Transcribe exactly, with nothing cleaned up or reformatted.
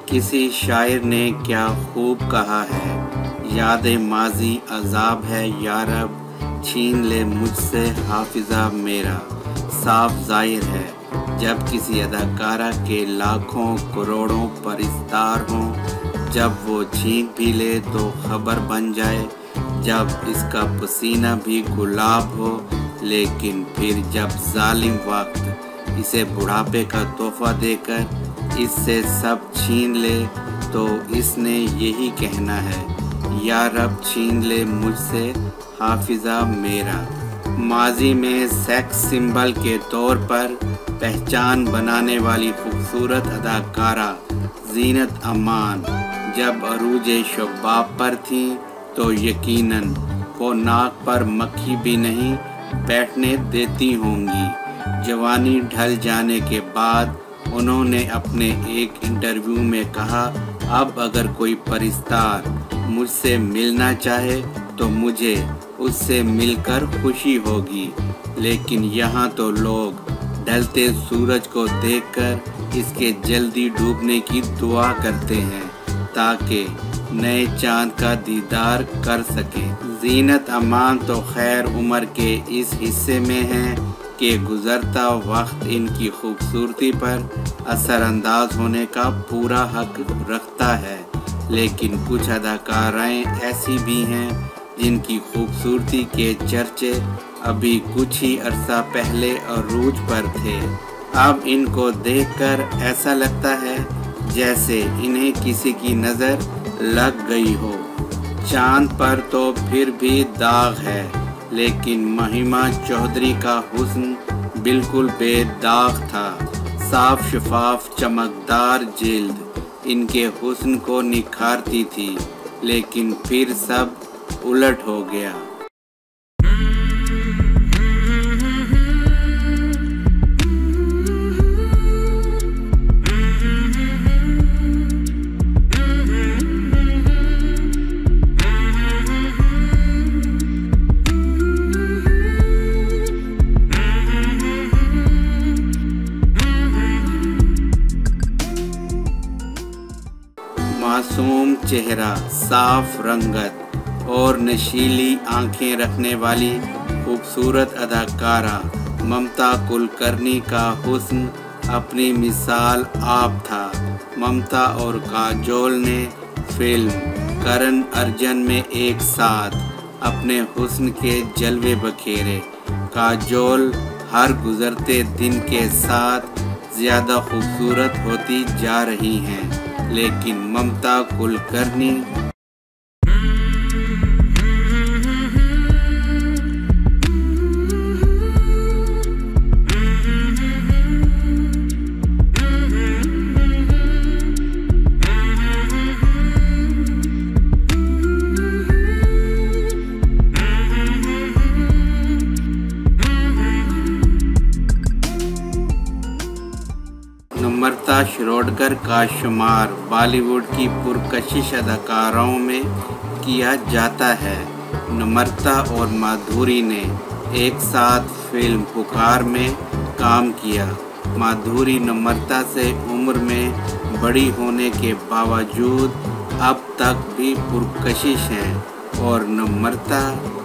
किसी शायर ने क्या खूब कहा है, याद माजी अजाब है यारब, छीन ले मुझसे हाफिज़ा मेरा। साफ जाहिर है जब किसी अदाकारा के लाखों करोड़ों परिस्तार हों, जब वो छीन भी ले तो खबर बन जाए, जब इसका पसीना भी गुलाब हो, लेकिन फिर जब जालिम वक्त इसे बुढ़ापे का तोहफा देकर इससे सब छीन ले तो इसने यही कहना है, या रब छीन ले मुझसे हाफिज़ा मेरा। माजी में सेक्स सिंबल के तौर पर पहचान बनाने वाली खूबसूरत अदाकारा जीनत अमान जब अरूज शबाब पर थी तो यकीनन वो नाक पर मक्खी भी नहीं बैठने देती होंगी। जवानी ढल जाने के बाद उन्होंने अपने एक इंटरव्यू में कहा, अब अगर कोई परिस्तार मुझसे मिलना चाहे तो मुझे उससे मिलकर खुशी होगी, लेकिन यहाँ तो लोग ढलते सूरज को देखकर इसके जल्दी डूबने की दुआ करते हैं ताकि नए चांद का दीदार कर सके। जीनत अमान तो खैर उम्र के इस हिस्से में हैं कि गुज़रता वक्त इनकी खूबसूरती पर असरअंदाज होने का पूरा हक रखता है, लेकिन कुछ अदाकाराएं ऐसी भी हैं जिनकी खूबसूरती के चर्चे अभी कुछ ही अरसा पहले अरूज पर थे। अब इनको देखकर ऐसा लगता है जैसे इन्हें किसी की नज़र लग गई हो। चांद पर तो फिर भी दाग है, लेकिन महिमा चौधरी का हुस्न बिल्कुल बेदाग था। साफ शफाफ चमकदार जिल्द इनके हुस्न को निखारती थी, लेकिन फिर सब उलट हो गया। मासूम चेहरा, साफ रंगत और नशीली आंखें रखने वाली खूबसूरत अदाकारा ममता कुलकर्णी का हुस्न अपनी मिसाल आप था। ममता और काजोल ने फिल्म करण अर्जुन में एक साथ अपने हुस्न के जलवे बखेरे। काजोल हर गुजरते दिन के साथ ज़्यादा खूबसूरत होती जा रही हैं, लेकिन ममता कुलकर्णी नम्रता शिरोडकर का शुमार बॉलीवुड की पुरकशिश अदाकाराओं में किया जाता है। नम्रता और माधुरी ने एक साथ फिल्म पुकार में काम किया। माधुरी नम्रता से उम्र में बड़ी होने के बावजूद अब तक भी पुरकशिश हैं और नम्रता